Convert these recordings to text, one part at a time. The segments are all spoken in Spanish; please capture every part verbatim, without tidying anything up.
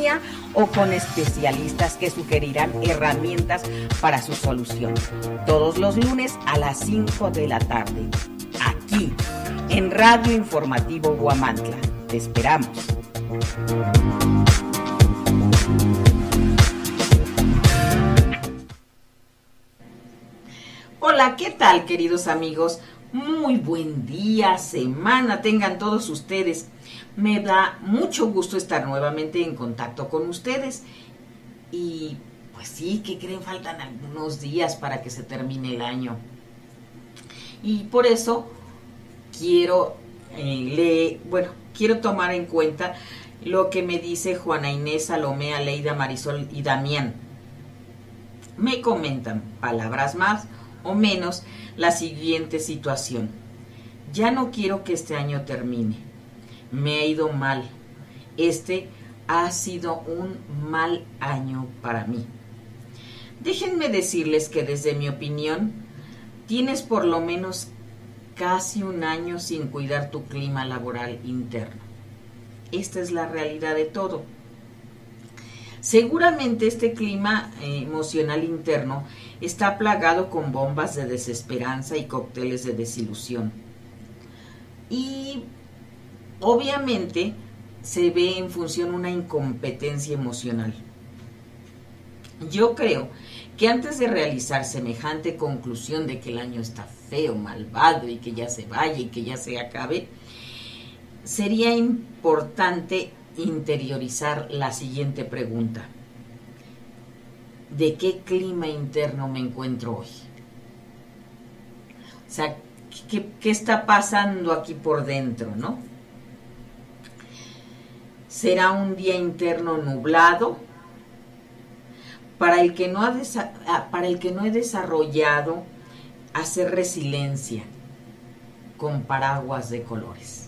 astronomía o con especialistas que sugerirán herramientas para su solución. Todos los lunes a las cinco de la tarde, aquí en Radio Informativo Huamantla. Te esperamos. Hola, ¿qué tal, queridos amigos? Muy buen día, semana tengan todos ustedes. Me da mucho gusto estar nuevamente en contacto con ustedes. Y pues sí, ¿qué creen? Faltan algunos días para que se termine el año. Y por eso quiero eh, le, bueno, quiero tomar en cuenta lo que me dice Juana Inés, Salomé, Aleida, Marisol y Damián. Me comentan, palabras más o menos, la siguiente situación. Ya no quiero que este año termine. Me ha ido mal. Este ha sido un mal año para mí. Déjenme decirles que desde mi opinión, tienes por lo menos casi un año sin cuidar tu clima laboral interno. Esta es la realidad de todo. Seguramente este clima eh, emocional interno está plagado con bombas de desesperanza y cócteles de desilusión. Y obviamente se ve en función una incompetencia emocional. Yo creo que antes de realizar semejante conclusión de que el año está feo, malvado y que ya se vaya y que ya se acabe, sería importante interiorizar la siguiente pregunta. ¿De qué clima interno me encuentro hoy? O sea, ¿qué, qué está pasando aquí por dentro, no? ¿Será un día interno nublado? Para el que no ha desa- para el que no he desarrollado hacer resiliencia con paraguas de colores.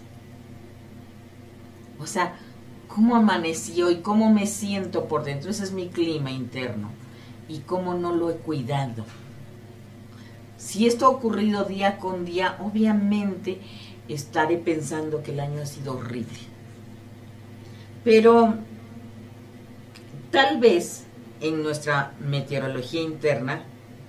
O sea, ¿cómo amanecí hoy? ¿Cómo me siento por dentro? Ese es mi clima interno. ¿Y cómo no lo he cuidado? Si esto ha ocurrido día con día, obviamente estaré pensando que el año ha sido horrible. Pero tal vez en nuestra meteorología interna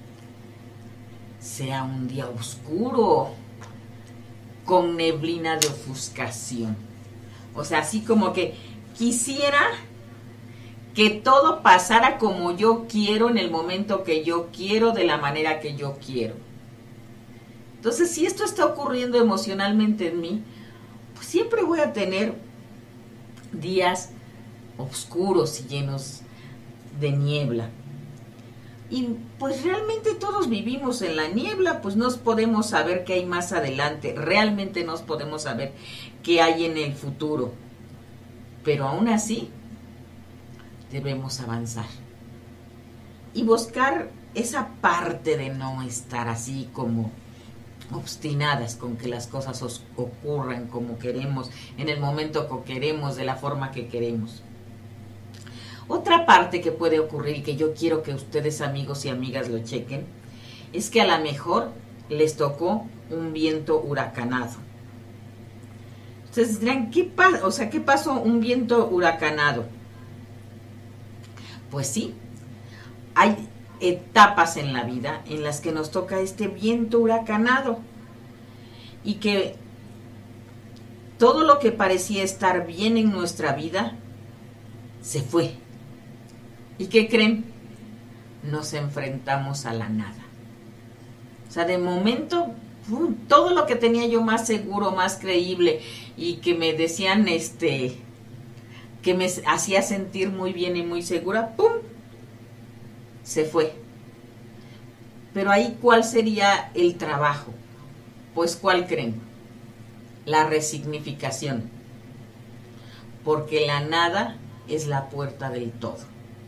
sea un día oscuro, con neblina de ofuscación. O sea, así como que quisiera que todo pasara como yo quiero, en el momento que yo quiero, de la manera que yo quiero. Entonces, si esto está ocurriendo emocionalmente en mí, pues siempre voy a tener días oscuros y llenos de niebla. Y pues realmente todos vivimos en la niebla, pues no podemos saber qué hay más adelante, realmente no podemos saber qué hay en el futuro. Pero aún así, debemos avanzar y buscar esa parte de no estar así como obstinadas con que las cosas os ocurran como queremos, en el momento que queremos, de la forma que queremos. Otra parte que puede ocurrir y que yo quiero que ustedes, amigos y amigas, lo chequen, es que a lo mejor les tocó un viento huracanado. Ustedes dirán, ¿qué pasa? O sea, ¿qué pasó un viento huracanado? Pues sí, hay etapas en la vida en las que nos toca este viento huracanado y que todo lo que parecía estar bien en nuestra vida se fue. ¿Y qué creen? Nos enfrentamos a la nada. O sea, de momento, ¡pum!, todo lo que tenía yo más seguro, más creíble y que me decían, este, que me hacía sentir muy bien y muy segura, ¡pum!, se fue. Pero ahí, ¿cuál sería el trabajo? Pues, ¿cuál creen? La resignificación. Porque la nada es la puerta del todo.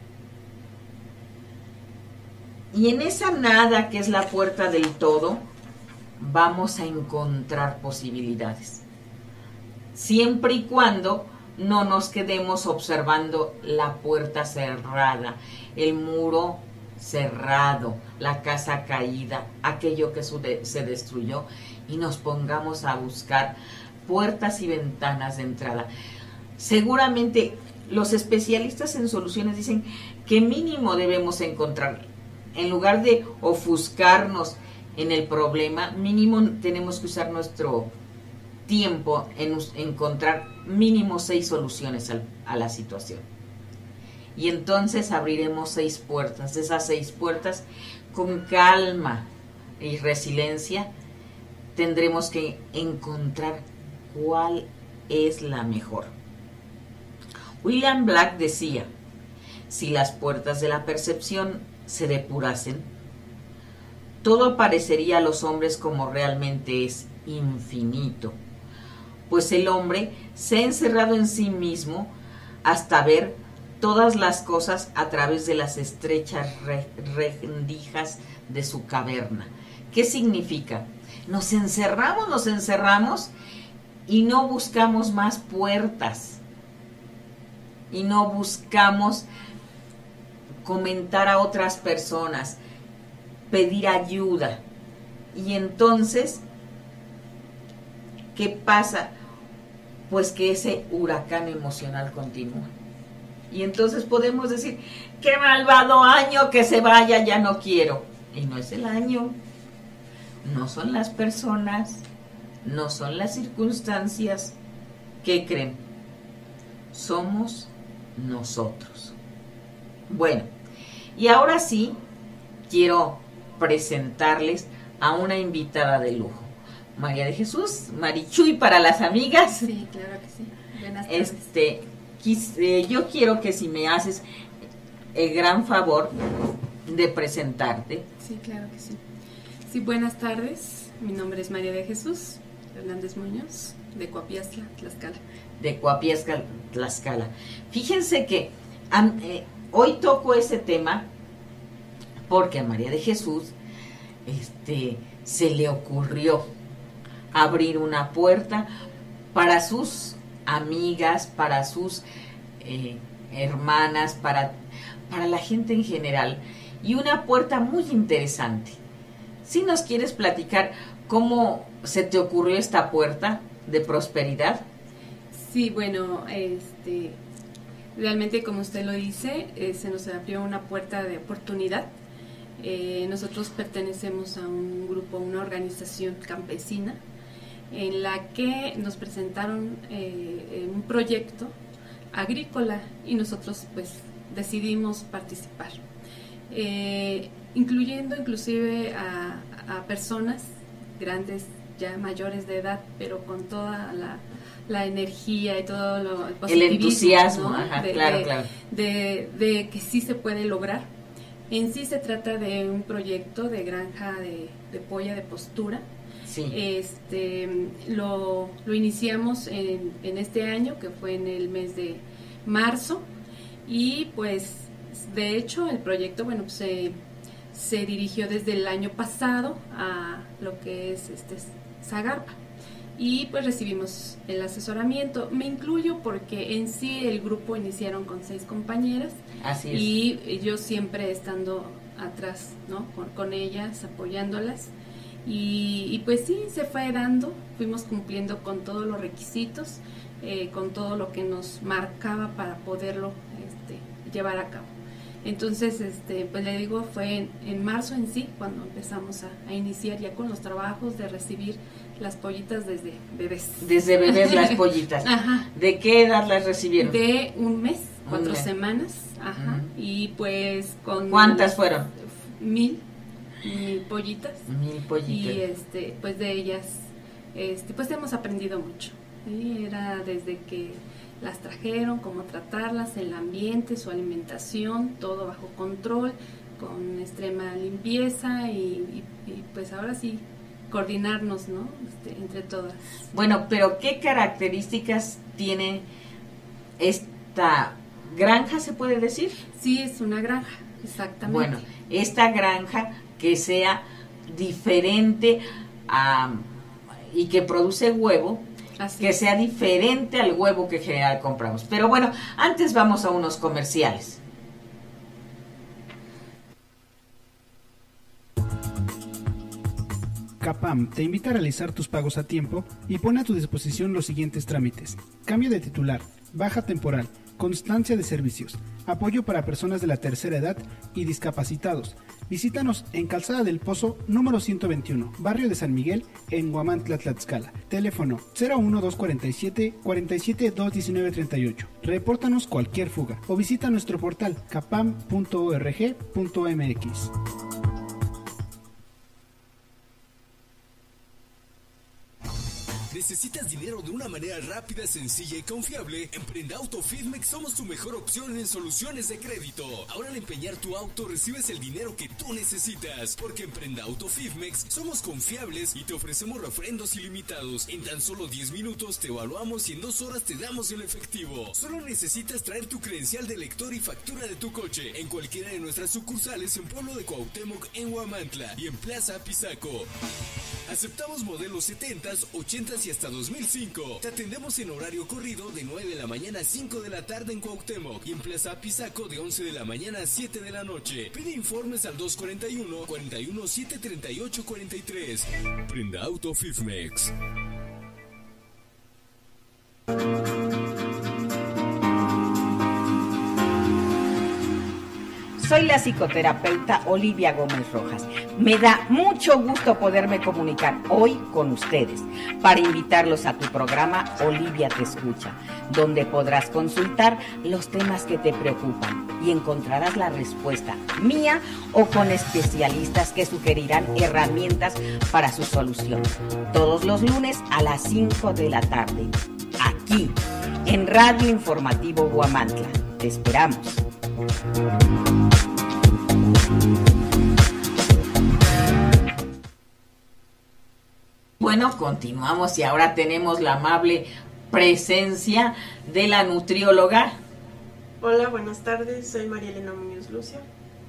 Y en esa nada que es la puerta del todo, vamos a encontrar posibilidades. Siempre y cuando no nos quedemos observando la puerta cerrada, el muro cerrado, la casa caída, aquello que se destruyó, y nos pongamos a buscar puertas y ventanas de entrada. Seguramente los especialistas en soluciones dicen que mínimo debemos encontrar, en lugar de ofuscarnos en el problema, mínimo tenemos que usar nuestro tiempo en us- encontrar mínimo seis soluciones al, a la situación. Y entonces abriremos seis puertas. Esas seis puertas, con calma y resiliencia, tendremos que encontrar cuál es la mejor. William Black decía, si las puertas de la percepción se depurasen, todo aparecería a los hombres como realmente es, infinito, pues el hombre se ha encerrado en sí mismo hasta ver todas las cosas a través de las estrechas re- rendijas de su caverna. ¿Qué significa? Nos encerramos, nos encerramos y no buscamos más puertas. Y no buscamos comentar a otras personas, pedir ayuda. Y entonces, ¿qué pasa? Pues que ese huracán emocional continúa. Y entonces podemos decir, ¡qué malvado año, que se vaya, ya no quiero! Y no es el año, no son las personas, no son las circunstancias. ¿Qué creen? Somos nosotros. Bueno, y ahora sí quiero presentarles a una invitada de lujo, María de Jesús, Marichuy para las amigas. Sí, claro que sí. Buenas tardes. Este, quis, eh, yo quiero que si me haces el gran favor de presentarte. Sí, claro que sí. Sí, buenas tardes. Mi nombre es María de Jesús Hernández Muñoz, de Coapiazla, Tlaxcala. De Coapiazla, Tlaxcala. Fíjense que um, eh, hoy toco ese tema porque a María de Jesús este, se le ocurrió abrir una puerta para sus amigas, para sus eh, hermanas, para, para la gente en general, y una puerta muy interesante. ¿Sí nos quieres platicar cómo se te ocurrió esta puerta de prosperidad? Sí, bueno, este, realmente como usted lo dice, eh, se nos abrió una puerta de oportunidad. Eh, nosotros pertenecemos a un grupo, una organización campesina, en la que nos presentaron eh, un proyecto agrícola y nosotros pues decidimos participar, eh, incluyendo inclusive a, a personas grandes, ya mayores de edad, pero con toda la, la energía y todo lo, el positivismo, el entusiasmo, ¿no? Ajá, de, claro, de, claro. De, de que sí se puede lograr. En sí se trata de un proyecto de granja de, de polla de postura. Sí. Este, lo, lo iniciamos en, en este año, que fue en el mes de marzo, y pues de hecho el proyecto, bueno, pues, se, se dirigió desde el año pasado a lo que es este Zagarpa, y pues recibimos el asesoramiento. Me incluyo porque en sí el grupo iniciaron con seis compañeras. Así es. Y yo siempre estando atrás, ¿no? Con, con ellas, apoyándolas. Y, y pues sí, se fue dando, fuimos cumpliendo con todos los requisitos, eh, con todo lo que nos marcaba para poderlo este, llevar a cabo. Entonces, este, pues le digo, fue en, en marzo en sí cuando empezamos a, a iniciar ya con los trabajos de recibir las pollitas desde bebés. Desde bebés las pollitas. Ajá. ¿De qué edad las recibieron? De un mes, cuatro mes. semanas. Ajá. Uh-huh. Y pues con... ¿Cuántas fueron? Mil. Mil pollitas. Mil pollitas. Y este, pues de ellas, este, pues hemos aprendido mucho. ¿Sí? Era desde que las trajeron, cómo tratarlas, el ambiente, su alimentación, todo bajo control, con extrema limpieza y, y, y pues ahora sí coordinarnos, ¿no? Este, entre todas. Bueno, pero ¿qué características tiene esta granja, se puede decir? Sí, es una granja, exactamente. Bueno, esta granja que sea diferente a, y que produce huevo, Así que es. sea diferente al huevo que en general compramos. Pero bueno, antes vamos a unos comerciales. Capam te invita a realizar tus pagos a tiempo y pone a tu disposición los siguientes trámites: cambio de titular, baja temporal, constancia de servicios, apoyo para personas de la tercera edad y discapacitados. Visítanos en Calzada del Pozo, número ciento veintiuno, Barrio de San Miguel, en Huamantla, Tlaxcala. Teléfono cero uno dos cuatro siete, cuatro siete dos uno nueve tres ocho. Repórtanos cualquier fuga o visita nuestro portal capam punto org punto m x. ¿Necesitas dinero de una manera rápida, sencilla y confiable? En Prendauto Fidmex somos tu mejor opción en soluciones de crédito. Ahora al empeñar tu auto recibes el dinero que tú necesitas, porque en Prendauto Fidmex somos confiables y te ofrecemos refrendos ilimitados. En tan solo diez minutos te evaluamos y en dos horas te damos el efectivo. Solo necesitas traer tu credencial de lector y factura de tu coche en cualquiera de nuestras sucursales en Pueblo de Cuauhtémoc, en Huamantla y en Plaza Pisaco. Aceptamos modelos setentas, ochentas y hasta dos mil cinco. Te atendemos en horario corrido de nueve de la mañana a cinco de la tarde en Cuauhtémoc y en Plaza Pisaco de once de la mañana a siete de la noche. Pide informes al dos cuarenta y uno, cuarenta y uno, siete treinta y ocho cuarenta y tres. Prendauto Fidmex. Soy la psicoterapeuta Olivia Gómez Rojas. Me da mucho gusto poderme comunicar hoy con ustedes para invitarlos a tu programa Olivia Te Escucha, donde podrás consultar los temas que te preocupan y encontrarás la respuesta mía o con especialistas que sugerirán herramientas para su solución. Todos los lunes a las cinco de la tarde, aquí en Radio Informativo Huamantla. Te esperamos. Bueno, continuamos y ahora tenemos la amable presencia de la nutrióloga. Hola, buenas tardes, soy María Elena Muñoz Lucio.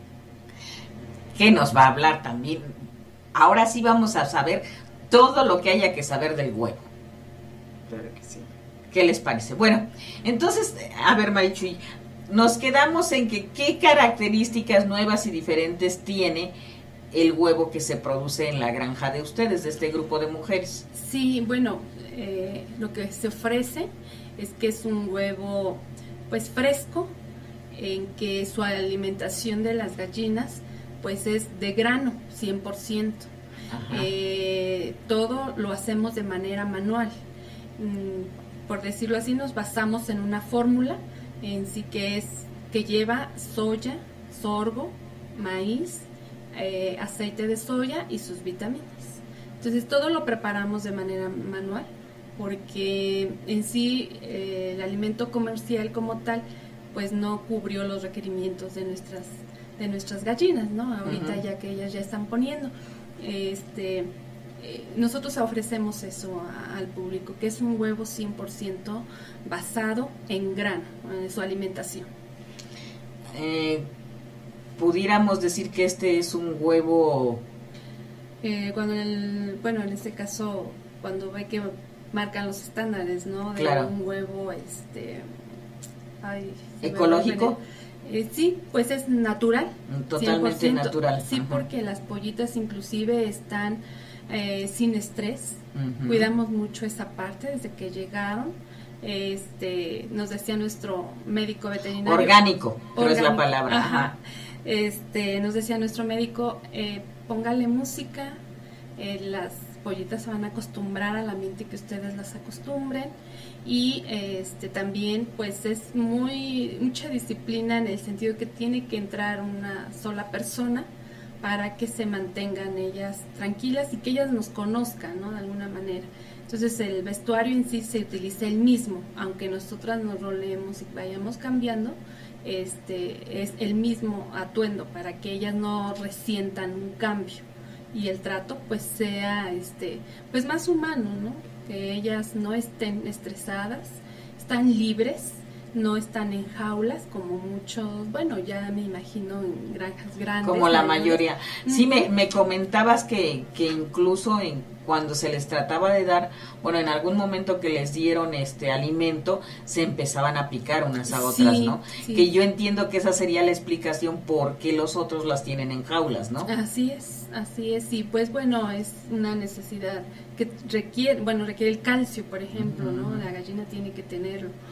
Que nos va a hablar también. Ahora sí vamos a saber todo lo que haya que saber del huevo. Claro que sí. ¿Qué les parece? Bueno, entonces, a ver, Marichuy, nos quedamos en que qué características nuevas y diferentes tiene el huevo que se produce en la granja de ustedes, de este grupo de mujeres. Sí, bueno, eh, lo que se ofrece es que es un huevo pues fresco, en que su alimentación de las gallinas pues es de grano, cien por ciento. Eh, todo lo hacemos de manera manual. Mm, por decirlo así, nos basamos en una fórmula en sí que es que lleva soya, sorgo, maíz, eh, aceite de soya y sus vitaminas. Entonces todo lo preparamos de manera manual porque en sí eh, el alimento comercial como tal pues no cubrió los requerimientos de nuestras de nuestras gallinas, ¿no? Ahorita uh-huh. ya que ellas ya están poniendo, este eh, nosotros ofrecemos eso a, al público, que es un huevo cien por ciento basado en grano, en su alimentación. Eh, pudiéramos decir que este es un huevo... Eh, cuando el, bueno, en este caso, cuando ve que marcan los estándares, ¿no? De claro. un huevo, este... Ay, ¿ecológico? Eh, sí, pues es natural. Totalmente cien por ciento natural. Sí, uh-huh. porque las pollitas inclusive están eh, sin estrés. Uh-huh. Cuidamos mucho esa parte desde que llegaron. Este, nos decía nuestro médico veterinario. Orgánico, pero orgánico, es la palabra. Ajá. Ajá. Este, nos decía nuestro médico, eh, póngale música, eh, las pollitas se van a acostumbrar al ambiente que ustedes las acostumbren. Y este también pues es muy mucha disciplina en el sentido que tiene que entrar una sola persona para que se mantengan ellas tranquilas y que ellas nos conozcan, ¿no? De alguna manera. Entonces el vestuario en sí se utiliza el mismo, aunque nosotras nos roleemos y vayamos cambiando, este es el mismo atuendo para que ellas no resientan un cambio y el trato pues sea este pues más humano, ¿no? Que ellas no estén estresadas, están libres, no están en jaulas como muchos, bueno, ya me imagino en granjas grandes. Como la mayoría. Sí, me, me comentabas que, que incluso en, cuando se les trataba de dar, bueno, en algún momento que les dieron este alimento, se empezaban a picar unas a otras, sí, ¿no? Sí. Que yo entiendo que esa sería la explicación por qué los otros las tienen en jaulas, ¿no? Así es, así es, y pues bueno, es una necesidad que requiere, bueno, requiere el calcio, por ejemplo, uh-huh. ¿no? La gallina tiene que tenerlo.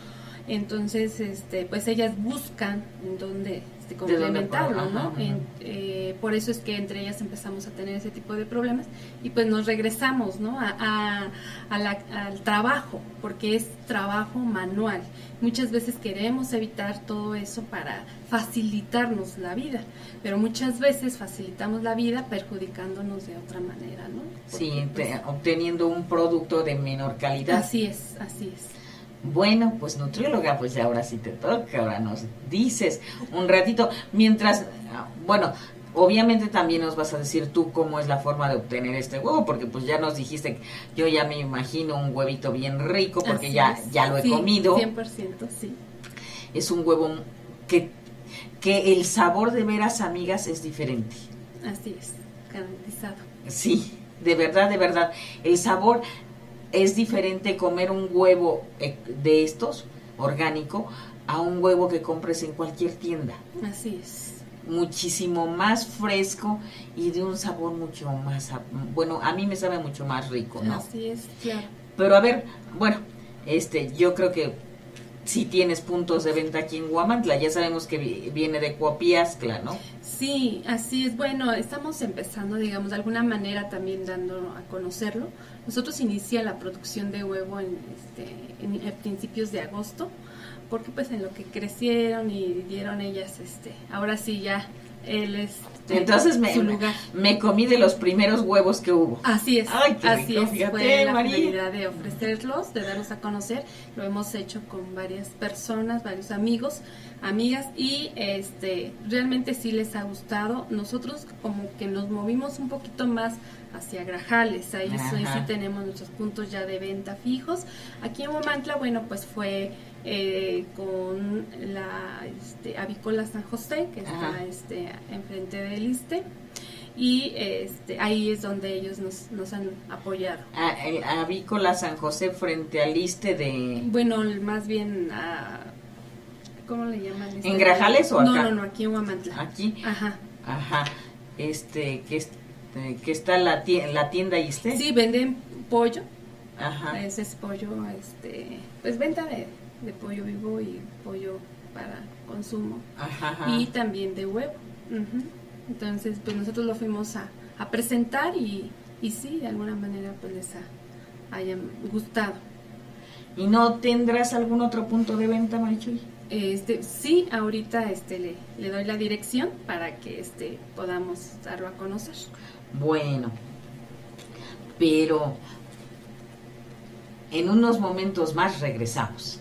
Entonces, este, pues ellas buscan en dónde este, complementarlo, ¿no? Ajá. En, eh, por eso es que entre ellas empezamos a tener ese tipo de problemas y pues nos regresamos, ¿no? A, a, a la, al trabajo, porque es trabajo manual. Muchas veces queremos evitar todo eso para facilitarnos la vida, pero muchas veces facilitamos la vida perjudicándonos de otra manera, ¿no? Porque, Sí, pues, te- obteniendo un producto de menor calidad. así es, así es. Bueno, pues nutrióloga, pues ahora sí te toca, ahora nos dices un ratito, mientras, ah, bueno, obviamente también nos vas a decir tú cómo es la forma de obtener este huevo, porque pues ya nos dijiste, yo ya me imagino un huevito bien rico, porque Así ya, es. ya lo he Sí, comido, cien por ciento, sí. es un huevo que, que el sabor de veras, amigas, es diferente. Así es, garantizado. Sí, de verdad, de verdad, el sabor es diferente comer un huevo eh, de estos, orgánico, a un huevo que compres en cualquier tienda. Así es. Muchísimo más fresco y de un sabor mucho más, a- bueno, a mí me sabe mucho más rico, ¿no? Así es, claro. Pero a ver, bueno, este, yo creo que sí tienes puntos de venta aquí en Huamantla, ya sabemos que vi- viene de Coapiazcla, ¿no? Sí, así es. Bueno, estamos empezando, digamos, de alguna manera también dando a conocerlo. Nosotros inicia la producción de huevo en, este, en, en principios de agosto, porque pues en lo que crecieron y dieron ellas, este, ahora sí ya él es Entonces me, su lugar. me comí de los primeros huevos que hubo. Así es, Ay, qué así rico, es, fíjate, fue la María. finalidad de ofrecerlos, de darlos a conocer. Lo hemos hecho con varias personas, varios amigos, amigas, y este realmente sí les ha gustado. Nosotros como que nos movimos un poquito más hacia Grajales, ahí sí, Ajá. sí tenemos nuestros puntos ya de venta fijos. Aquí en Huamantla, bueno, pues fue eh, con la este, Avícola San José, que está Ajá. este, enfrente del ISSSTE, y este, ahí es donde ellos nos, nos han apoyado. A- el Avícola San José frente al Iste de... Bueno, más bien a... ¿Cómo le llaman? Este? ¿En Grajales o acá? No, no, no, aquí en Huamantla. Aquí. Ajá. Ajá. Este, que, es- eh, que está la tienda, la tienda Iste. Sí, venden pollo. Ajá. Ese es pollo, este, pues venta de, de pollo vivo y pollo para consumo. Ajá, ajá. Y también de huevo. Ujú. Entonces, pues nosotros lo fuimos a, a presentar y, y sí, de alguna manera pues les ha, hayan gustado. ¿Y no tendrás algún otro punto de venta, Marichuy? Este, sí, ahorita este le, le doy la dirección para que este podamos darlo a conocer. Bueno, pero en unos momentos más regresamos.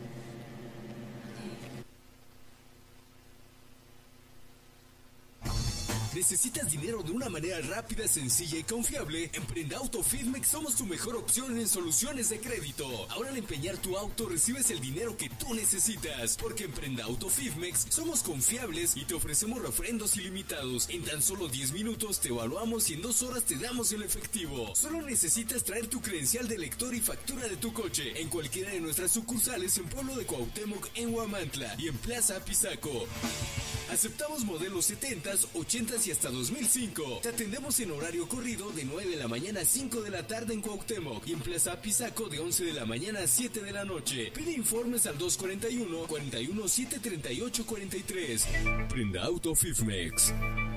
¿Necesitas dinero de una manera rápida, sencilla y confiable? En Prenda Auto Fidmex somos tu mejor opción en soluciones de crédito. Ahora al empeñar tu auto recibes el dinero que tú necesitas, porque en Prenda Auto Fidmex somos confiables y te ofrecemos refrendos ilimitados. En tan solo diez minutos te evaluamos y en dos horas te damos el efectivo. Solo necesitas traer tu credencial de lector y factura de tu coche en cualquiera de nuestras sucursales en Pueblo de Cuauhtémoc, en Huamantla y en Plaza Apizaco. Aceptamos modelos setentas, ochentas y hasta dos mil cinco. Te atendemos en horario corrido de nueve de la mañana a cinco de la tarde en Cuauhtémoc y en Plaza Apizaco de once de la mañana a siete de la noche. Pide informes al dos cuarenta y uno, cuarenta y uno, siete treinta y ocho, cuarenta y tres. Prenda Auto Fidmex.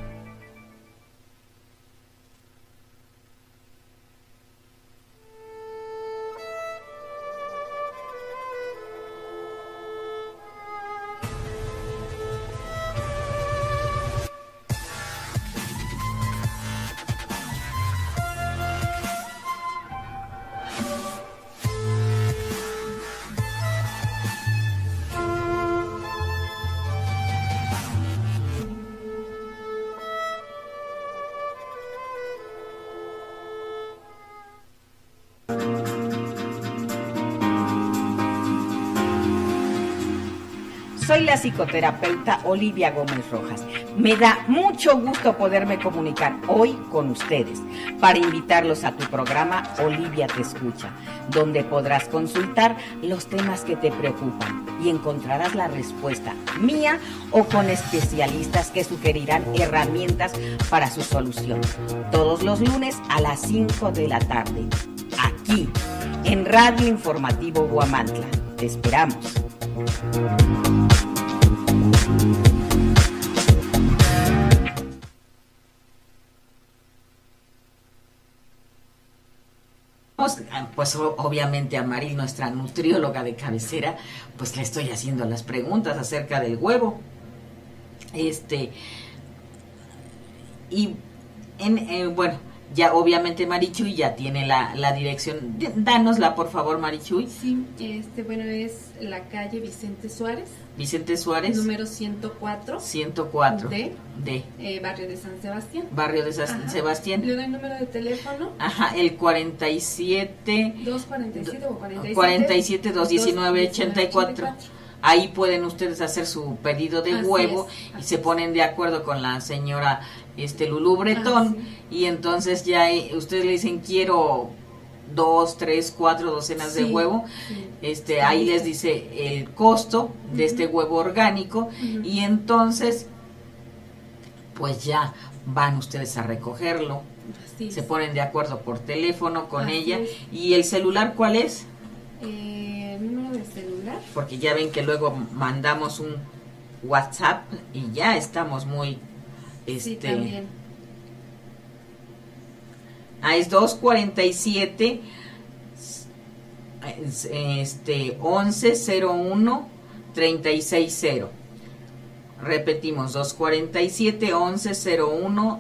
Soy la psicoterapeuta Olivia Gómez Rojas. Me da mucho gusto poderme comunicar hoy con ustedes para invitarlos a tu programa Olivia Te Escucha, donde podrás consultar los temas que te preocupan y encontrarás la respuesta mía o con especialistas que sugerirán herramientas para su solución. Todos los lunes a las cinco de la tarde, aquí en Radio Informativo Huamantla. Te esperamos. Pues obviamente a Maril, nuestra nutrióloga de cabecera, pues le estoy haciendo las preguntas acerca del huevo. Este, y en, eh, bueno, ya obviamente Marichuy ya tiene la, la dirección. Dánosla, por favor, Marichuy. Sí, este, bueno, es la calle Vicente Suárez. Vicente Suárez. Número ciento cuatro. ciento cuatro. De. De. Eh, barrio de San Sebastián. Barrio de San Ajá. Sebastián. Le doy el número de teléfono. Ajá, el cuarenta y siete. doscientos cuarenta y siete o cuarenta y siete. cuarenta y siete, doscientos diecinueve, ochenta y cuatro. Ahí pueden ustedes hacer su pedido de así huevo es, y se ponen de acuerdo con la señora este Lulú Bretón y entonces ya ustedes le dicen quiero dos, tres, cuatro docenas sí, de huevo, sí. este ahí les dice el costo uh-huh. de este huevo orgánico uh-huh. y entonces pues ya van ustedes a recogerlo, así se es. Ponen de acuerdo por teléfono con así ella es. Y el celular ¿cuál es? Eh, el número de celular. Porque ya ven que luego mandamos un WhatsApp y ya estamos muy este sí, también. Ah, es dos cuarenta y siete este once cero uno treinta y seis cero. Repetimos, dos cuarenta y siete once cero uno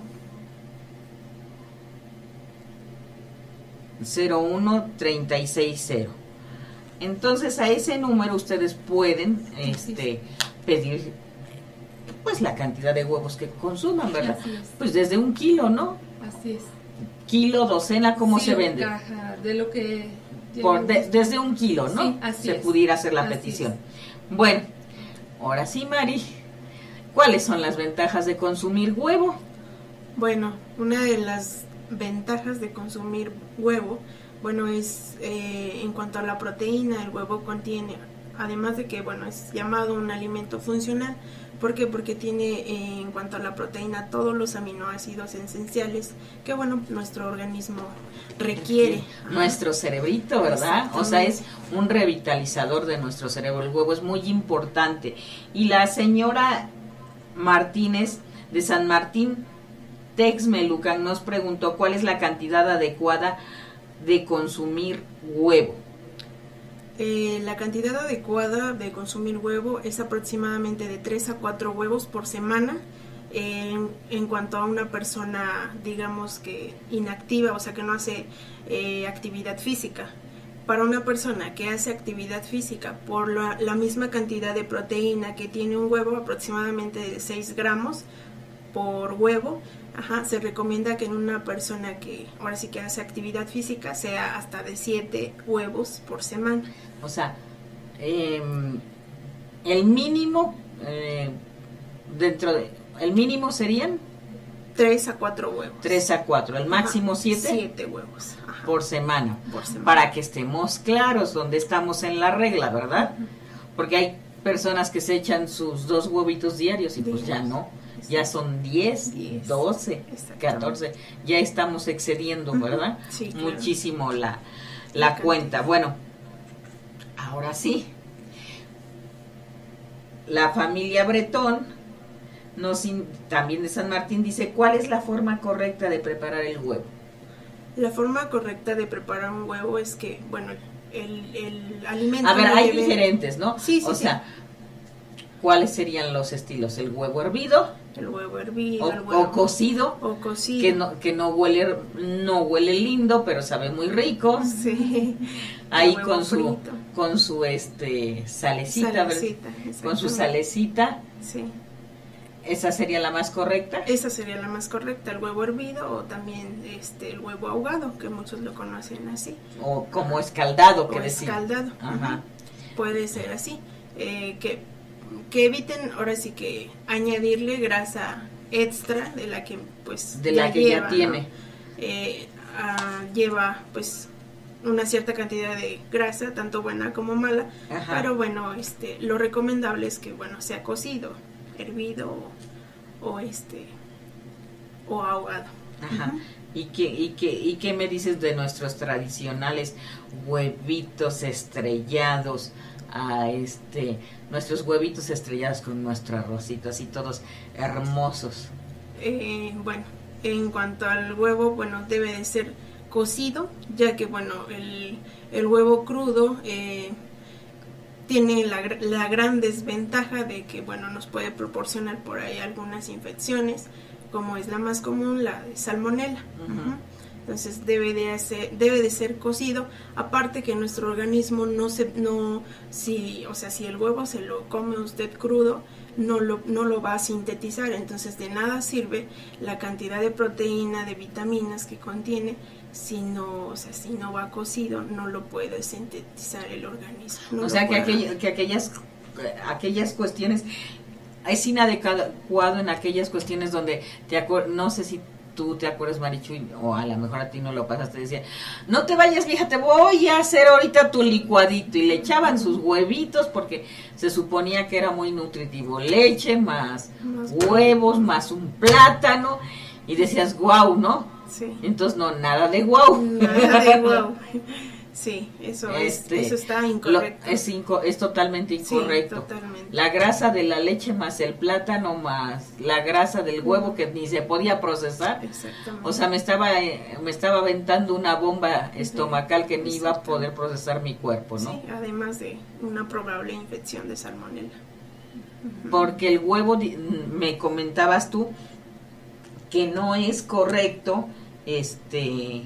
cero uno treinta y seis cero. Entonces a ese número ustedes pueden este pedir pues la cantidad de huevos que consuman, ¿verdad? Pues desde un kilo, ¿no? Así es. Kilo, docena, ¿cómo sí, se vende? Caja, de lo que Por de, desde un kilo, ¿no? Sí, así se es. pudiera hacer la así petición. Es. Bueno, ahora sí, Mari, ¿cuáles son las ventajas de consumir huevo? Bueno, una de las ventajas de consumir huevo, bueno, es eh, en cuanto a la proteína, el huevo contiene, además de que, bueno, es llamado un alimento funcional. ¿Por qué? Porque tiene eh, en cuanto a la proteína todos los aminoácidos esenciales que, bueno, nuestro organismo requiere. Nuestro cerebrito, ¿verdad? O sea, es un revitalizador de nuestro cerebro. El huevo es muy importante. Y la señora Martínez de San Martín Texmelucan nos preguntó cuál es la cantidad adecuada de consumir huevo. Eh, la cantidad adecuada de consumir huevo es aproximadamente de tres a cuatro huevos por semana eh, en, en cuanto a una persona, digamos que inactiva, o sea que no hace eh, actividad física. Para una persona que hace actividad física, por la, la misma cantidad de proteína que tiene un huevo, aproximadamente de seis gramos por huevo, ajá, se recomienda que en una persona que ahora sí que hace actividad física sea hasta de siete huevos por semana. O sea, eh, el mínimo eh, dentro de el mínimo serían tres a cuatro huevos. Tres a cuatro, el máximo ajá, siete. Siete huevos. Ajá. Por semana. Por semana. Para que estemos claros donde estamos en la regla, ¿verdad? Uh-huh. Porque hay personas que se echan sus dos huevitos diarios y diez. Pues ya no. Ya son diez, doce, catorce, ya estamos excediendo, ¿verdad? Sí, claro. Muchísimo la, la cuenta. Bueno, ahora sí, la familia Bretón, nos in, también de San Martín, dice, ¿cuál es la forma correcta de preparar el huevo? La forma correcta de preparar un huevo es que, bueno, el, el alimento... A ver, hay debe... diferentes, ¿no? Sí, sí, o sí. sea, ¿cuáles serían los estilos? ¿El huevo hervido? El huevo hervido, o, el huevo, o cocido, o cocido, que no que no huele no huele lindo, pero sabe muy rico. Sí. Ahí con su frito. con su este salecita, salecita con su salecita. Sí. ¿Esa sería la más correcta? Esa sería la más correcta, el huevo hervido o también este el huevo ahogado, que muchos lo conocen así. O como escaldado, que o decir. escaldado. Ajá. Uh-huh. Puede ser así, eh, que que eviten ahora sí que añadirle grasa extra de la que pues de la ya que lleva, ya tiene ¿no? eh, uh, lleva pues una cierta cantidad de grasa, tanto buena como mala. Ajá. Pero bueno, este lo recomendable es que bueno sea cocido, hervido o, o este o ahogado. Ajá. Uh-huh. ¿Y qué, y, qué, ¿Y qué me dices de nuestros tradicionales huevitos estrellados a este nuestros huevitos estrellados con nuestro arrocito, así todos hermosos? Eh, bueno, en cuanto al huevo, bueno, debe de ser cocido, ya que bueno, el, el huevo crudo eh, tiene la, la gran desventaja de que bueno, nos puede proporcionar por ahí algunas infecciones, como es la más común, la de salmonela. Uh-huh. Uh-huh. Entonces debe de hacer, debe de ser cocido, aparte que nuestro organismo no se, no, si, o sea, si el huevo se lo come usted crudo, no lo, no lo va a sintetizar, entonces de nada sirve la cantidad de proteína, de vitaminas que contiene, si no, o sea, si no va cocido, no lo puede sintetizar el organismo. No o sea que, aquell, que aquellas, aquellas cuestiones, es inadecuado en aquellas cuestiones donde te acuer, no sé si tú te acuerdas, Marichuy, o a lo mejor a ti no lo pasaste, decía, no te vayas, vieja, te voy a hacer ahorita tu licuadito, y le echaban sus huevitos porque se suponía que era muy nutritivo, leche más, más huevos más un plátano, y decías, guau, ¿no? Sí. Entonces, no, nada de guau. Nada de guau. Sí, eso, este, es, eso está incorrecto. Lo, es, inco, es totalmente incorrecto. Sí, totalmente. La grasa de la leche más el plátano más la grasa del huevo que ni se podía procesar. Exactamente. O sea, me estaba me estaba aventando una bomba estomacal que ni iba a poder procesar mi cuerpo, ¿no? Sí, además de una probable infección de salmonela. Porque el huevo, me comentabas tú, que no es correcto, este...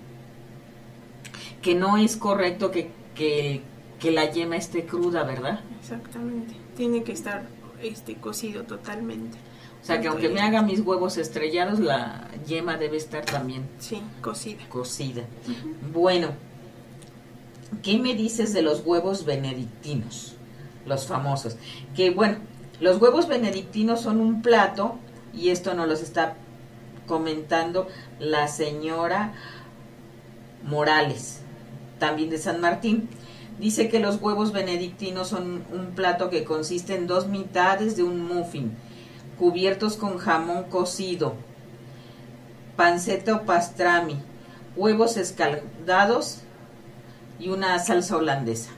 que no es correcto que, que, que la yema esté cruda, ¿verdad? Exactamente, tiene que estar este cocido totalmente. O sea, que aunque me haga mis huevos estrellados, la yema debe estar también... Sí, cocida. Cocida. Uh-huh. Bueno, ¿qué me dices de los huevos benedictinos? Los famosos. Que bueno, los huevos benedictinos son un plato, y esto nos los está comentando la señora Morales, también de San Martín. Dice que los huevos benedictinos son un plato que consiste en dos mitades de un muffin, cubiertos con jamón cocido, panceta o pastrami, huevos escaldados y una salsa holandesa.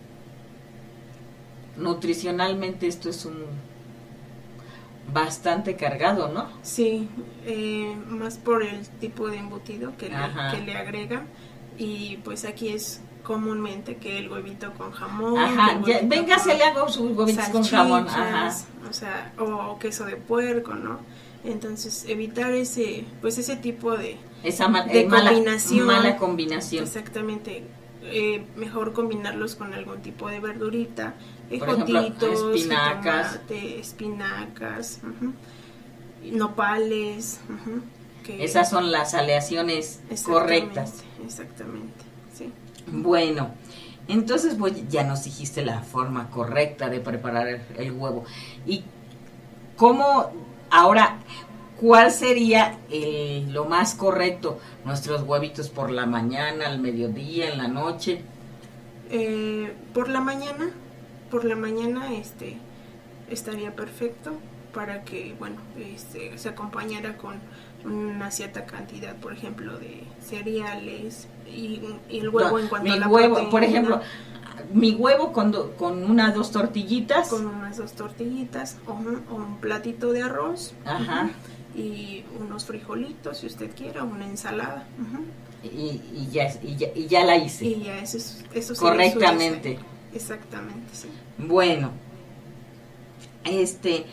Nutricionalmente esto es un bastante cargado, ¿no? Sí, eh, más por el tipo de embutido que le, que le agregan, y pues aquí es comúnmente que el huevito con jamón. Ajá, ya, venga, se le hago sus huevitos con jamón. Ajá. O sea, o, o queso de puerco, ¿no? Entonces, evitar ese, pues ese tipo de, Esa ma de eh, mala, combinación. Mala combinación. Exactamente. Eh, mejor combinarlos con algún tipo de verdurita, ejotitos, espinacas, jitomate, espinacas, uh-huh, nopales. Uh-huh, que esas son las aleaciones correctas. Exactamente, sí. Bueno, entonces pues ya nos dijiste la forma correcta de preparar el, el huevo. ¿Y cómo ahora? ¿Cuál sería el, lo más correcto? ¿Nuestros huevitos por la mañana, al mediodía, en la noche? Eh, por la mañana, por la mañana este, estaría perfecto para que, bueno, este, se acompañara con una cierta cantidad, por ejemplo, de cereales y, y el huevo no, en cuanto mi a la huevo, proteína. Por ejemplo, mi huevo con, do, con unas dos tortillitas. Con unas dos tortillitas o un, o un platito de arroz. Ajá. Uh-huh, y unos frijolitos, si usted quiera, una ensalada. Uh-huh. y, y, ya, y, ya, y ya la hice. Y ya eso, eso correctamente. Exactamente, sí. Bueno, este,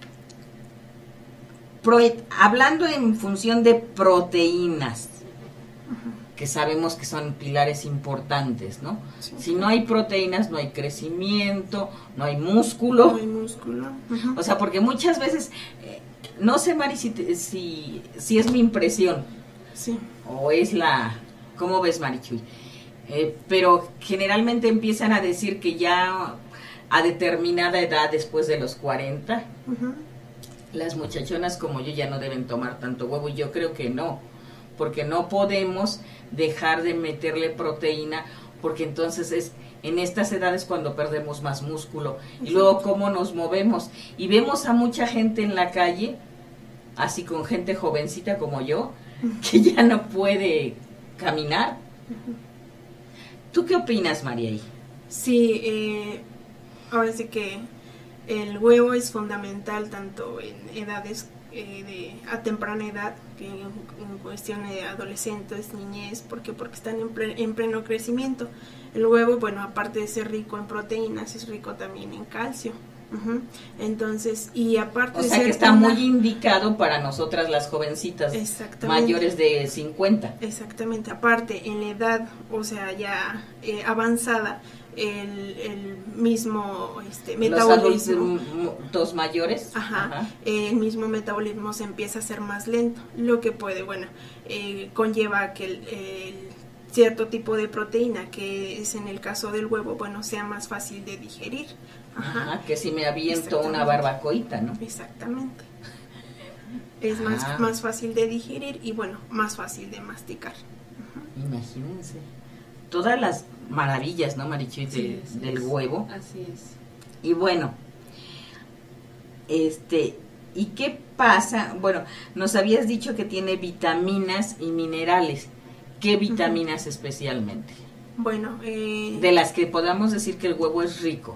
pro, hablando en función de proteínas, uh-huh, que sabemos que son pilares importantes, ¿no? Sí. Si no hay proteínas, no hay crecimiento, no hay músculo. No hay músculo. Uh-huh. O sea, porque muchas veces... Eh, no sé, Mari, si, te, si, si es mi impresión. Sí. O es la... ¿Cómo ves, Marichuy? Eh, pero generalmente empiezan a decir que ya a determinada edad, después de los cuarenta, uh-huh, las muchachonas como yo ya no deben tomar tanto huevo. Y yo creo que no. Porque no podemos dejar de meterle proteína, porque entonces es... en estas edades cuando perdemos más músculo. Y luego cómo nos movemos. Y vemos a mucha gente en la calle, así con gente jovencita como yo, que ya no puede caminar. ¿Tú qué opinas, María? Sí, eh, ahora sí que el huevo es fundamental tanto en edades eh, de a temprana edad, que en, en cuestión de adolescentes, niñez, porque porque están en, pre, en pleno crecimiento. El huevo, bueno, aparte de ser rico en proteínas, es rico también en calcio. Uh-huh. Entonces, y aparte o de sea ser que está una... muy indicado para nosotras las jovencitas mayores de cincuenta. Exactamente, aparte en la edad, o sea, ya eh, avanzada, el, el mismo este, metabolismo. Los adultos mayores. Ajá, ajá. Eh, el mismo metabolismo se empieza a hacer más lento, lo que puede, bueno, eh, conlleva que el, el cierto tipo de proteína, que es en el caso del huevo, bueno, sea más fácil de digerir. Ajá, Ajá, que si me aviento una barbacoita, ¿no? Exactamente. Es más, ah. más fácil de digerir y, bueno, más fácil de masticar. Uh-huh. Imagínense. Todas las maravillas, ¿no, Marichuy? Sí, del, del huevo. Así es. Y bueno, este, ¿y qué pasa? Bueno, nos habías dicho que tiene vitaminas y minerales. ¿Qué vitaminas uh-huh. especialmente? Bueno, eh, de las que podamos decir que el huevo es rico.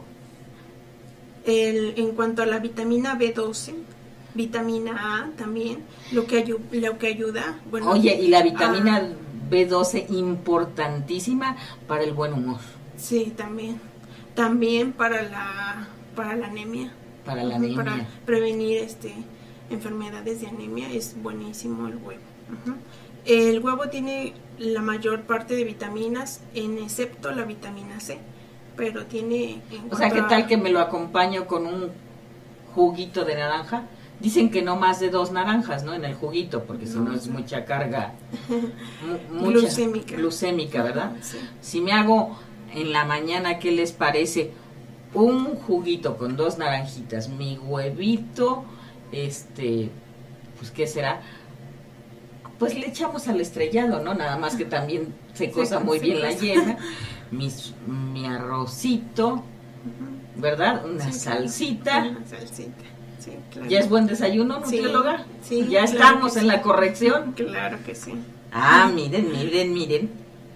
El, en cuanto a la vitamina B doce, vitamina A también, lo que, ayu, lo que ayuda. Bueno, oye, y la vitamina a, B doce importantísima para el buen humor. Sí, también. También para la, para la anemia. Para la anemia. Para prevenir este, enfermedades de anemia es buenísimo el huevo. Uh-huh. El huevo tiene la mayor parte de vitaminas, en excepto la vitamina C. Pero tiene... O sea, ¿qué tal que me lo acompaño con un juguito de naranja? Dicen que no más de dos naranjas, ¿no? En el juguito, porque no, si no es mucha carga mucha glucémica. glucémica, ¿verdad? Sí. Si me hago en la mañana, ¿qué les parece? Un juguito con dos naranjitas, mi huevito, este, pues, ¿qué será? Pues le echamos al estrellado, ¿no? Nada más que también se cosa sí, muy sí, bien sí. la yema. Mis, mi arrocito, ¿verdad? Una sí, salsita. Una salsita, sí, claro. ¿Ya es buen desayuno, nutrióloga? Sí, sí, ¿Ya claro estamos en sí. la corrección? Claro que sí. Ah, miren, miren, miren.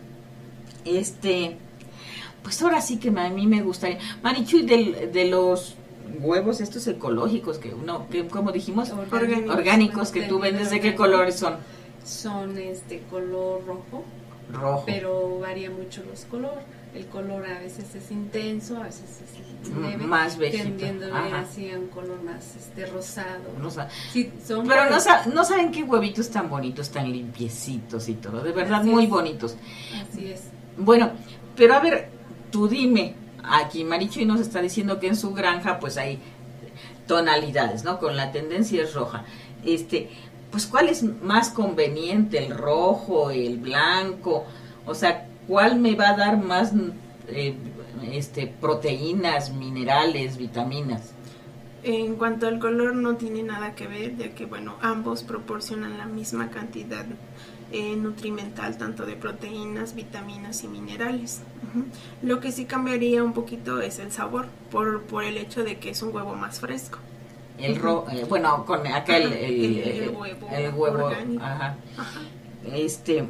Este, pues ahora sí que a mí me gustaría. Marichuy, de, de los huevos estos ecológicos, que uno, que como dijimos, orgánicos, orgánicos que tú vendes, ¿de qué colores son? Son este color rojo. Rojo. Pero varía mucho los colores. El color a veces es intenso, a veces es leve, más viejito, tendiendo así a un color más este rosado. Rosa. Sí, son pero no, sa no saben qué huevitos tan bonitos, tan limpiecitos y todo, de verdad así muy es. bonitos. Así es. Bueno, pero a ver, tú dime, aquí Marichuy nos está diciendo que en su granja pues hay tonalidades, ¿no? Con la tendencia es roja. Este, pues ¿cuál es más conveniente? ¿El rojo, el blanco? O sea, ¿cuál me va a dar más eh, este, proteínas, minerales, vitaminas? En cuanto al color no tiene nada que ver, ya que bueno, ambos proporcionan la misma cantidad eh, nutrimental, tanto de proteínas, vitaminas y minerales. Uh-huh. Lo que sí cambiaría un poquito es el sabor, por, por el hecho de que es un huevo más fresco. El ro eh, bueno, con acá el, el, el, el, el huevo, el huevo orgánico. Ajá. Ajá. Este,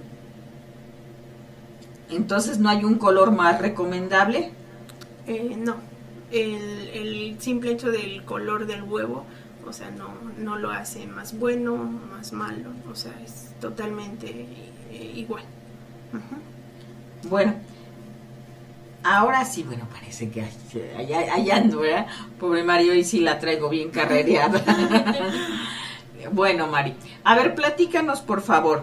entonces, ¿no hay un color más recomendable? Eh, no, el, el simple hecho del color del huevo, o sea, no, no lo hace más bueno, más malo, o sea, es totalmente eh, igual. Uh-huh. Bueno, ahora sí, bueno, parece que allá, allá ando, ¿verdad? Pobre Mari, hoy sí la traigo bien carrereada. Bueno, Mari, a ver, platícanos, por favor.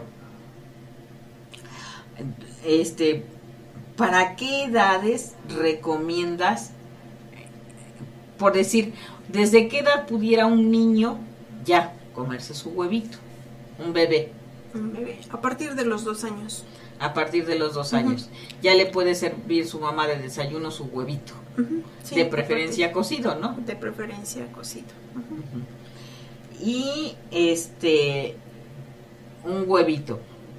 Este, ¿para qué edades recomiendas, por decir, desde qué edad pudiera un niño ya comerse su huevito? Un bebé. Un bebé, a partir de los dos años. A partir de los dos años. Uh-huh. Ya le puede servir su mamá de desayuno su huevito. Uh-huh. Sí, de preferencia cocido, ¿no? De preferencia cocido. Uh-huh. Uh-huh. Y este, un huevito.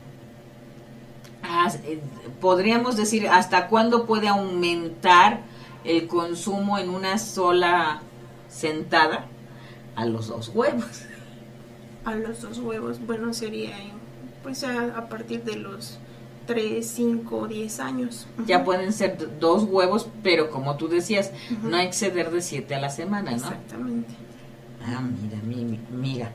Ah, podríamos decir, ¿hasta cuándo puede aumentar el consumo en una sola sentada? A los dos huevos. A los dos huevos, bueno, sería pues a, a partir de los tres, cinco, diez años. Uh-huh. Ya pueden ser d- dos huevos, pero como tú decías, uh-huh. no exceder de siete a la semana, ¿no? Exactamente. Ah, mira, mi- mira.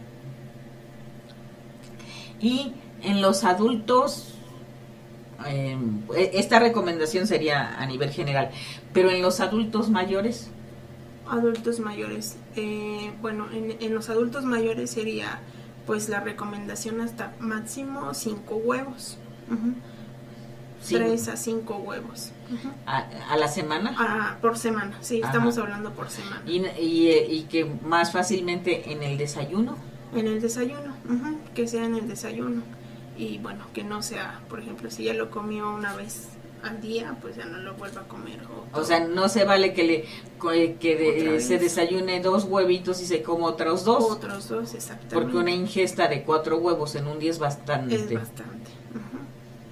Y en los adultos, eh, esta recomendación sería a nivel general, pero en los adultos mayores. Adultos mayores, eh, bueno, en, en los adultos mayores sería pues la recomendación hasta máximo cinco huevos. Uh-huh. Sí. Tres a cinco huevos. Uh-huh. ¿A, a la semana? Ah, por semana, sí, Ajá. estamos hablando por semana. Y, y, y que más fácilmente en el desayuno. En el desayuno, uh-huh, que sea en el desayuno. Y bueno, que no sea, por ejemplo, si ya lo comió una vez al día, pues ya no lo vuelva a comer. O, o sea, no se vale que le que de, se desayune dos huevitos y se coma otros dos. Otros dos, exactamente. Porque una ingesta de cuatro huevos en un día es bastante. Es bastante. Uh-huh.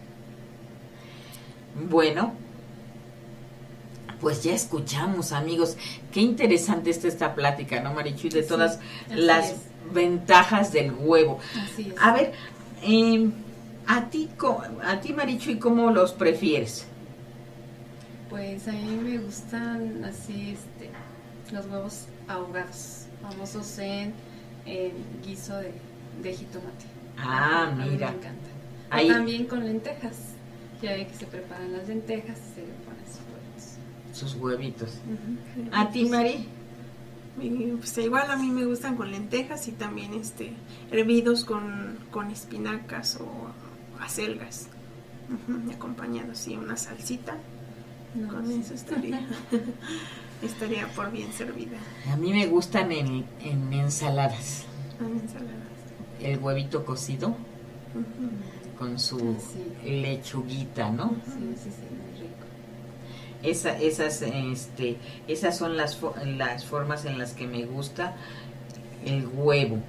Bueno, pues ya escuchamos, amigos. Qué interesante está esta plática, ¿no, Marichuy? De sí, todas las es. ventajas del huevo. Así es. A ver, eh, a ti, a ti, Marichuy, ¿cómo los prefieres? Pues a mí me gustan así, este, los huevos ahogados, famosos en, en guiso de, de jitomate. Ah, a mí mira. me encanta. Ahí. O también con lentejas. Ya ve que se preparan las lentejas y se le ponen sus huevitos. Sus huevitos. Uh-huh. ¿A ti, Mari? Y, pues, igual a mí me gustan con lentejas y también este hervidos con, con espinacas o acelgas. Uh-huh. Acompañados, sí, una salsita. No, con sí. eso estaría estaría por bien servida. A mí me gustan en, en ensaladas. En ensaladas. El huevito cocido. Uh-huh. Con su sí. lechuguita, ¿no? Sí, sí, sí, muy rico. Esa, esas, este, esas son las, las formas en las que me gusta el huevo.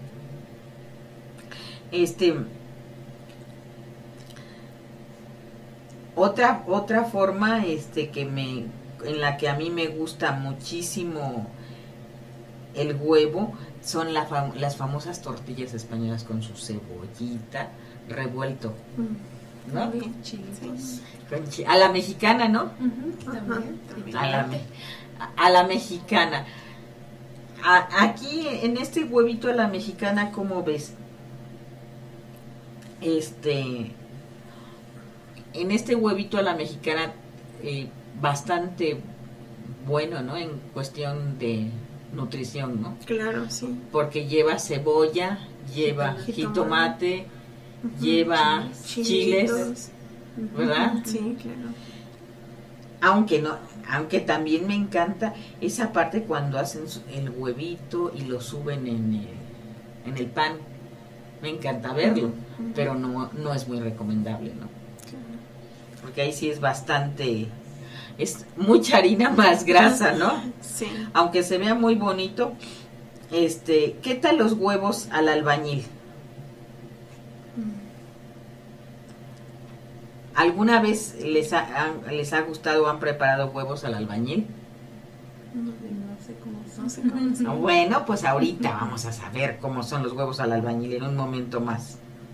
Este, otra, otra forma, este, que me, en la que a mí me gusta muchísimo el huevo son la fam- las famosas tortillas españolas con su cebollita revuelto, ¿no? Bien, chilitos. Sí. A la mexicana, ¿no? Uh-huh, también. A la, a la mexicana. A, aquí en este huevito a la mexicana, ¿cómo ves? Este, en este huevito a la mexicana, eh, bastante bueno, ¿no? En cuestión de nutrición, ¿no? Claro, sí. Porque lleva cebolla, lleva jitomate, jitomate uh-huh. lleva chiles, chiles ¿verdad? Sí, claro. Aunque no, aunque también me encanta esa parte cuando hacen el huevito y lo suben en el, en el pan. Me encanta verlo, uh-huh. pero no, no es muy recomendable, ¿no? Claro. Porque ahí sí es bastante, es mucha harina más grasa, ¿no? Sí. Aunque se vea muy bonito. Este, ¿qué tal los huevos al albañil? ¿Alguna vez les ha, han, les ha gustado o han preparado huevos al albañil? No, no sé cómo son. No sé cómo son. Bueno, pues ahorita vamos a saber cómo son los huevos al albañil en un momento más.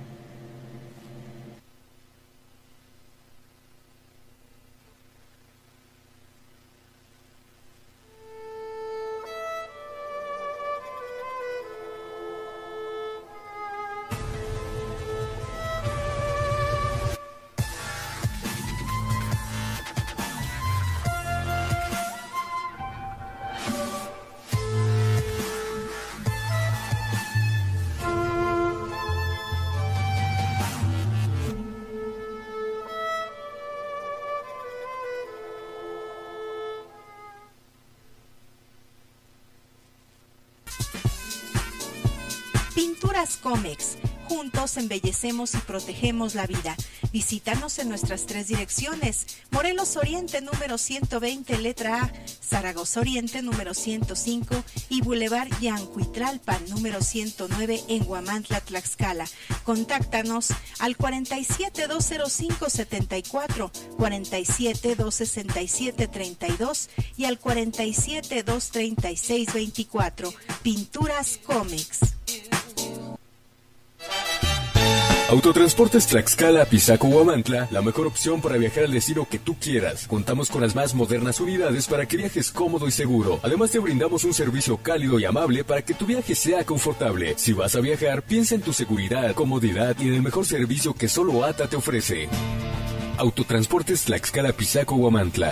Comex. Juntos embellecemos y protegemos la vida. Visítanos en nuestras tres direcciones: Morelos Oriente número ciento veinte, letra A, Zaragoza Oriente número ciento cinco y Boulevard Yancuitlalpan número ciento nueve en Huamantla, Tlaxcala. Contáctanos al cuarenta y siete, dos cero cinco, setenta y cuatro, cuarenta y siete, dos sesenta y siete, treinta y dos y al cuarenta y siete, dos treinta y seis, veinticuatro. Pinturas Comex. Autotransportes Tlaxcala, Pisaco, Huamantla, la mejor opción para viajar al destino que tú quieras. Contamos con las más modernas unidades para que viajes cómodo y seguro. Además te brindamos un servicio cálido y amable para que tu viaje sea confortable. Si vas a viajar, piensa en tu seguridad, comodidad y en el mejor servicio que solo A T A te ofrece. Autotransportes Tlaxcala, Pisaco, Huamantla.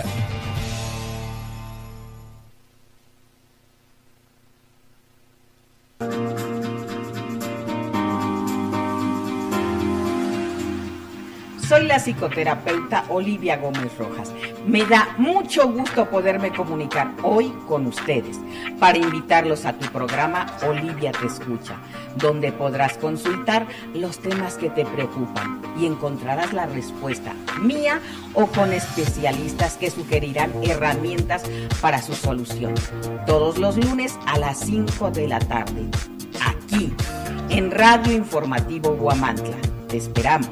Soy la psicoterapeuta Olivia Gómez Rojas. Me da mucho gusto poderme comunicar hoy con ustedes para invitarlos a tu programa Olivia Te Escucha, donde podrás consultar los temas que te preocupan y encontrarás la respuesta mía o con especialistas que sugerirán herramientas para su solución. Todos los lunes a las cinco de la tarde, aquí en Radio Informativo Huamantla. Te esperamos.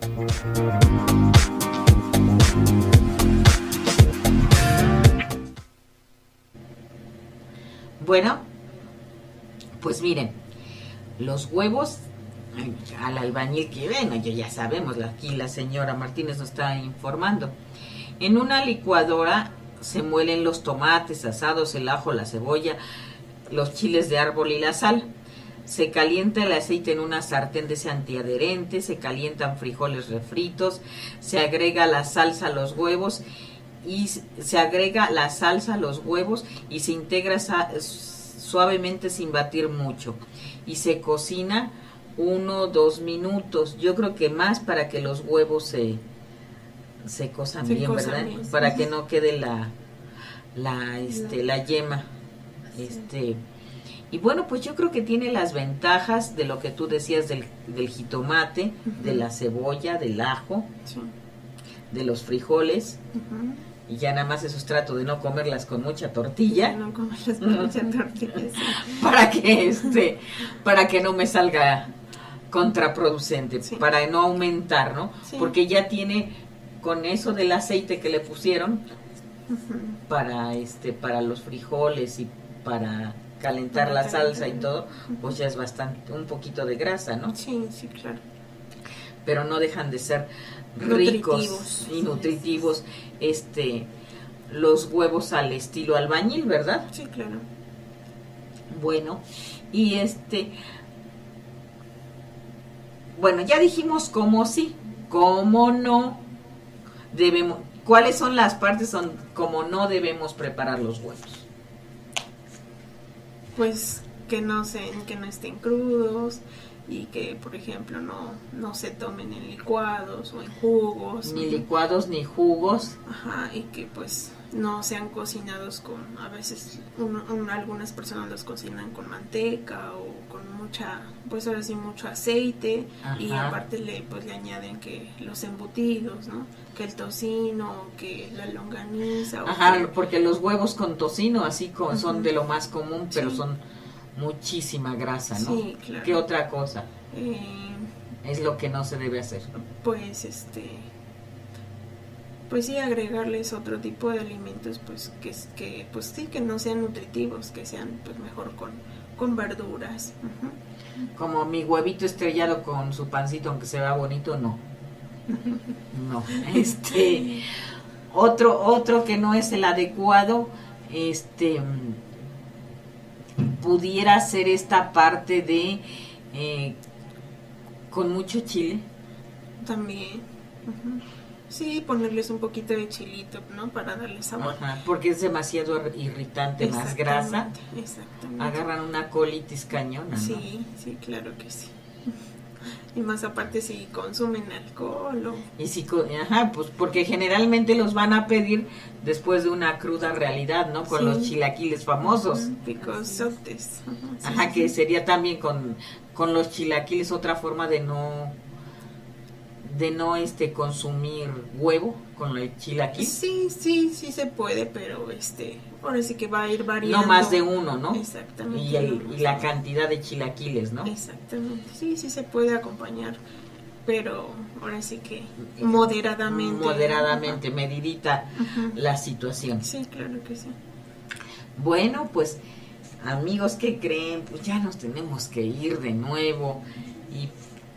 Bueno, pues miren, los huevos al albañil que bueno, yo ya sabemos, aquí la señora Martínez nos está informando. En una licuadora se muelen los tomates asados, el ajo, la cebolla, los chiles de árbol y la sal. Se calienta el aceite en una sartén de ese antiadherente, se calientan frijoles refritos, se agrega la salsa a los huevos y se agrega la salsa a los huevos y se integra suavemente sin batir mucho y se cocina uno o dos minutos, yo creo que más para que los huevos se se cosan se bien, ¿verdad? Bien. Para que no quede la la este la yema, este. Y bueno, pues yo creo que tiene las ventajas de lo que tú decías del, del jitomate, uh-huh. de la cebolla, del ajo, sí. de los frijoles. Uh-huh. Y ya nada más esos trato de no comerlas con mucha tortilla. No comerlas con mucha tortilla, sí. Para que este, para que no me salga contraproducente, sí. para no aumentar, ¿no? Sí. Porque ya tiene con eso del aceite que le pusieron uh-huh. para este, para los frijoles y para calentar la salsa y todo, pues ya es bastante, un poquito de grasa, ¿no? Sí, sí, claro. Pero no dejan de ser ricos nutritivos. y nutritivos, este, los huevos al estilo albañil, ¿verdad? Sí, claro. Bueno, y este, bueno, ya dijimos cómo sí, cómo no debemos, cuáles son las partes son cómo no debemos preparar los huevos. Pues que no se, que no estén crudos y que, por ejemplo, no, no se tomen en licuados o en jugos. Ni licuados ni jugos. Ajá, y que pues no sean cocinados con, a veces uno, un, algunas personas los cocinan con manteca o con mucha, pues ahora sí mucho aceite. Ajá. Y aparte le, pues le añaden que los embutidos, ¿no? Que el tocino, que la longaniza. Ajá, que... porque los huevos con tocino así con, son uh-huh. de lo más común, pero sí. son muchísima grasa, ¿no? Sí, claro. ¿Qué otra cosa eh, es lo que no se debe hacer? Pues este, pues sí, agregarles otro tipo de alimentos, pues que, que pues sí, que no sean nutritivos, que sean pues mejor con, con verduras. Uh-huh. Como mi huevito estrellado con su pancito, aunque se vea bonito, no. No, este otro otro que no es el adecuado, este pudiera ser esta parte de eh, con mucho chile. También. Uh-huh. Sí, ponerles un poquito de chilito, ¿no? Para darle sabor. Ajá, porque es demasiado irritante, más grasa. Exactamente. Agarran una colitis cañona, ¿no? Sí, sí, claro que sí. Y más aparte si consumen alcohol o... Y si, ajá, pues porque generalmente los van a pedir después de una cruda realidad, ¿no? Con sí. los chilaquiles famosos. Uh-huh. Picosotes. Uh-huh. Sí, ajá, sí, que sí. sería también con, con los chilaquiles otra forma de no... de no este consumir huevo con el chilaquil. Sí, sí, sí se puede, pero este ahora sí que va a ir variando. No más de uno, ¿no? Exactamente. Y, el, y la cantidad de chilaquiles, ¿no? Exactamente. Sí, sí se puede acompañar, pero ahora sí que moderadamente. Moderadamente, uh-huh. medidita uh-huh. la situación. Sí, claro que sí. Bueno, pues amigos, ¿qué creen? Pues ya nos tenemos que ir de nuevo y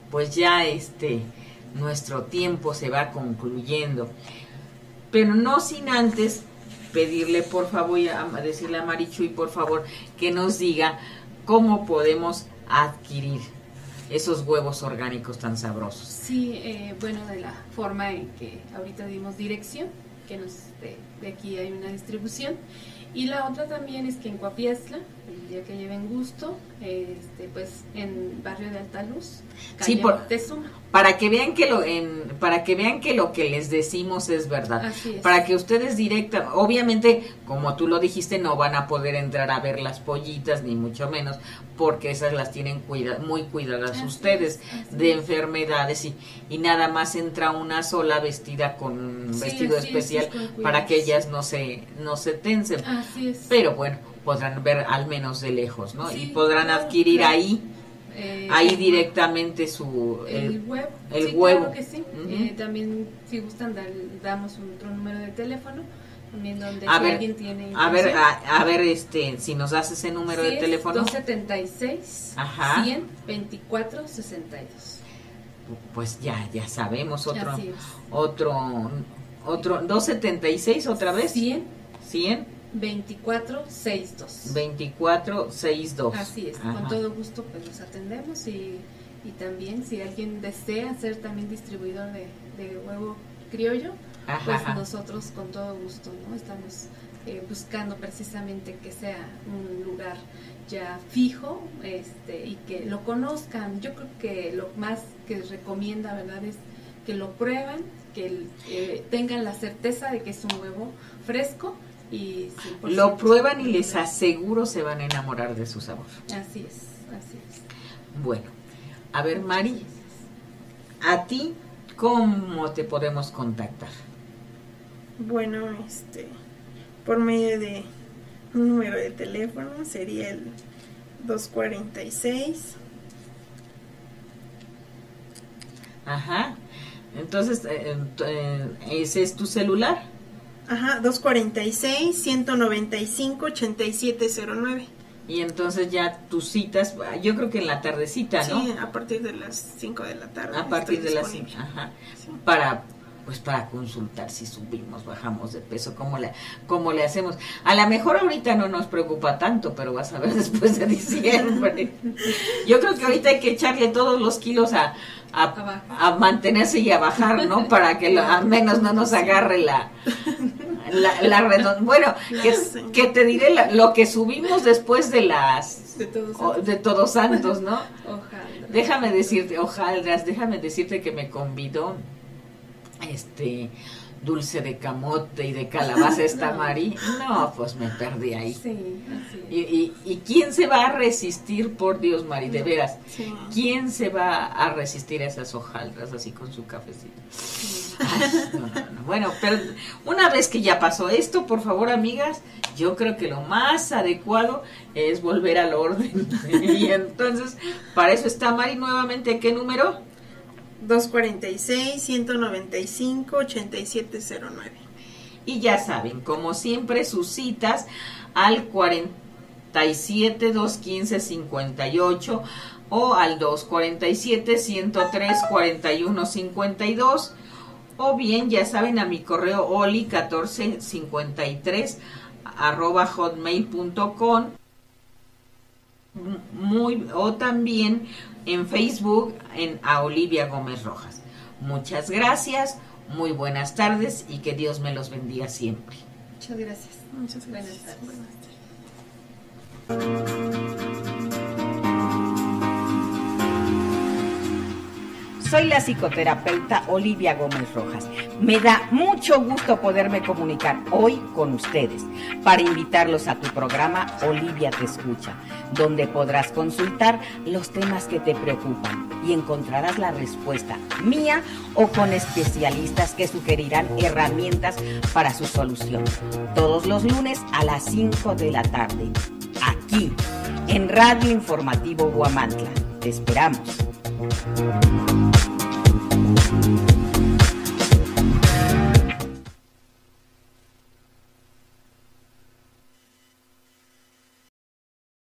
pues ya este nuestro tiempo se va concluyendo, pero no sin antes pedirle por favor, y a decirle a Marichuy por favor que nos diga cómo podemos adquirir esos huevos orgánicos tan sabrosos. Sí, eh, bueno, de la forma en que ahorita dimos dirección, que nos de, de aquí hay una distribución, y la otra también es que en Coapiazla, el día que lleven gusto, este, pues en barrio de Altaluz, calle Sí, por, Moctezuma. para que vean que lo en, para que vean que lo que les decimos es verdad. Así es. Para que ustedes directa, obviamente, como tú lo dijiste, no van a poder entrar a ver las pollitas ni mucho menos, porque esas las tienen cuida, muy cuidadas Así ustedes es, así de es. enfermedades y, y nada más entra una sola vestida con un Sí, vestido así es, especial es con cuidados. para que ellas no se no se tensen. Así es. Pero bueno, podrán ver al menos de lejos, ¿no? Sí, y podrán claro, adquirir claro. ahí Eh, ahí el- directamente su el, huevo. el Sí, huevo. claro que sí. Ujú. Eh, también, si gustan, dar- damos otro número de teléfono, también donde A si ver, alguien tiene a ver, intención. a, a ver, este, si nos das ese número Sí, de es teléfono, dos setenta y seis, Ajá. cien, veinticuatro, sesenta y dos. pues ya, ya sabemos otro, Así es. otro, otro, dos setenta y seis otra vez, cien, cien, veinticuatro, sesenta y dos. veinticuatro, sesenta y dos. Así es, Ajá. con todo gusto pues los atendemos y, y también si alguien desea ser también distribuidor de, de huevo criollo, Ajá, pues ajá. nosotros con todo gusto, ¿no? Estamos eh, buscando precisamente que sea un lugar ya fijo, este, y que lo conozcan. Yo creo que lo más que recomienda, ¿verdad?, es que lo prueban, que eh, tengan la certeza de que es un huevo fresco y cien por ciento Lo prueban y les aseguro se van a enamorar de su sabor. Así es, así es. Bueno, a ver, Mari, a ti, ¿cómo te podemos contactar? Bueno, este, por medio de un número de teléfono sería el dos cuarenta y seis. Ajá. Entonces, eh, eh, ¿ese es tu celular? Ajá, dos cuarenta y seis, ciento noventa y cinco, ochenta y siete cero nueve. Y entonces ya tus citas, yo creo que en la tardecita, ¿no? Sí, a partir de las cinco de la tarde. A partir estoy de las disponible. cinco, ajá. Sí. Para, pues para consultar si subimos, bajamos de peso, cómo le, cómo le hacemos. A lo mejor ahorita no nos preocupa tanto, pero vas a ver después de diciembre. Yo creo que ahorita hay que echarle todos los kilos a, a, Abajo. a mantenerse y a bajar, ¿no? Para que lo- al menos no nos agarre la... La, la redon- bueno, que, Sí. que te diré la- lo que subimos después de las De todos o- santos. de Todos Santos, ¿no? Ojalá. Déjame decirte, hojaldras, déjame decirte que me convidó este dulce de camote y de calabaza esta No. Mari. No, pues me perdí ahí. Sí, así es. Y, y, ¿Y quién se va a resistir, por Dios, Mari? De veras, Sí. ¿quién se va a resistir a esas hojaldras así con su cafecito? Ay, no, no, no. Bueno, pero una vez que ya pasó esto, por favor, amigas, yo creo que lo más adecuado es volver al orden. Y entonces, para eso está Mari nuevamente. ¿Qué número? dos cuarenta y seis, ciento noventa y cinco, ochenta y siete cero nueve. Y ya saben, como siempre, sus citas al cuarenta y siete, doscientos quince, cincuenta y ocho o al doscientos cuarenta y siete, ciento tres, cuarenta y uno, cincuenta y dos, o bien ya saben a mi correo oli catorce cincuenta y tres arroba hotmail punto com, muy, o también en Facebook en a Olivia Gómez Rojas. Muchas gracias, muy buenas tardes y que Dios me los bendiga siempre. Muchas gracias. Muchas Buenas gracias. tardes. Buenas tardes. Soy la psicoterapeuta Olivia Gómez Rojas. Me da mucho gusto poderme comunicar hoy con ustedes para invitarlos a tu programa Olivia Te Escucha, donde podrás consultar los temas que te preocupan y encontrarás la respuesta mía o con especialistas que sugerirán herramientas para su solución. Todos los lunes a las cinco de la tarde, aquí en Radio Informativo Huamantla. Te esperamos. Thank you.